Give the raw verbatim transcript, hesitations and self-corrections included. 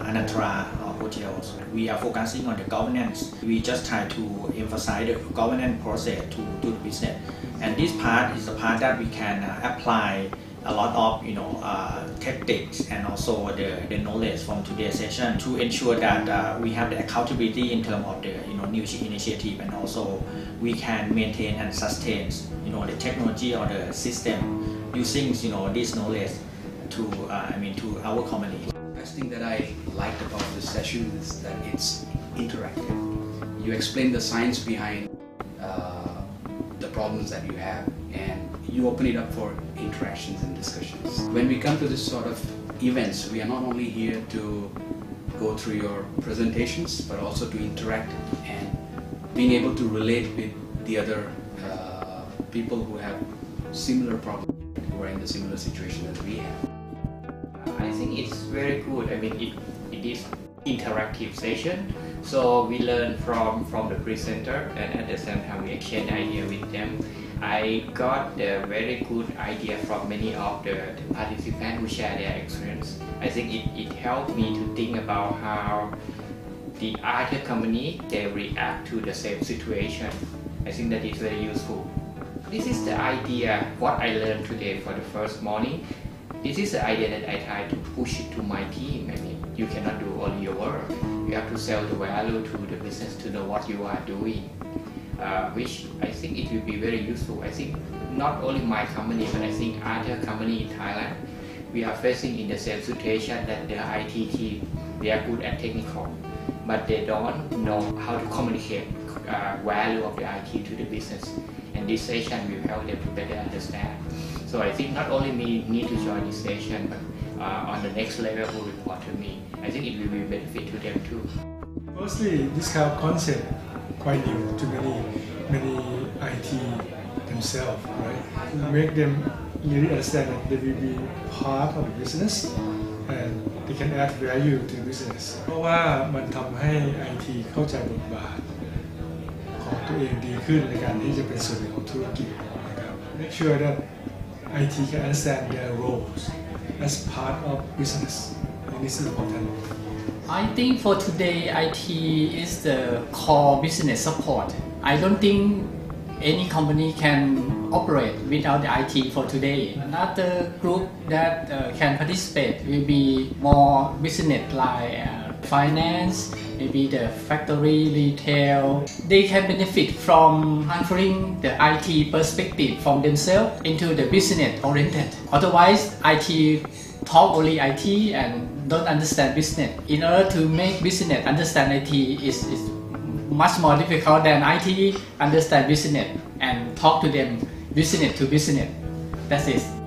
Anantara uh, hotels. We are focusing on the governance. We just try to emphasize the governance process to, to the business. And this part is the part that we can uh, apply a lot of you know uh, tactics and also the, the knowledge from today's session to ensure that uh, we have the accountability in terms of the you know new initiative, and also we can maintain and sustain you know the technology or the system using you know this knowledge to uh, I mean to our company. The best thing that I liked about this session is that it's interactive. You explain the science behind uh, the problems that you have, and you open it up for interactions and discussions. When we come to this sort of events, we are not only here to go through your presentations, but also to interact and being able to relate with the other uh, people who have similar problems, who are in the similar situation that we have. I think it's very good. I mean, it, it is interactive session, so we learn from from the presenter, and at the same time we exchange ideas with them. I got a very good idea from many of the, the participants who share their experience. I think it, it helped me to think about how the other company they react to the same situation. I think that is very useful. This is the idea what I learned today for the first morning. This is the idea that I try to push it to my team. I mean, you cannot do all your work. You have to sell the value to the business to know what you are doing. Uh, which I think it will be very useful. I think not only my company, but I think other company in Thailand, we are facing in the same situation that the I T team, they are good at technical, but they don't know how to communicate uh, value of the I T to the business. And this session will help them to better understand. So I think not only me need to join this session, but uh, on the next level who report to me, I think it will be benefit to them too. Firstly, this kind of concept quite new to many many I T themselves, right? To make them really understand that they will be part of the business and they can add value to the business. เพราะว่ามันทำให้ ไอ ที เข้าใจบทบาทของตัวเองดีขึ้นในการที่จะเป็นส่วนหนึ่งของธุรกิจนะครับ Make sure that ไอ ที can understand their roles as part of business, and this is important. I think for today, I T is the core business support. I don't think any company can operate without the I T for today. Another group that uh, can participate will be more business like uh, finance, maybe the factory, retail. They can benefit from transferring the I T perspective from themselves into the business oriented. Otherwise, I T talk only I T and don't understand business. In order to make business understand I T is, is much more difficult than I T understand business and talk to them business to business. That's it.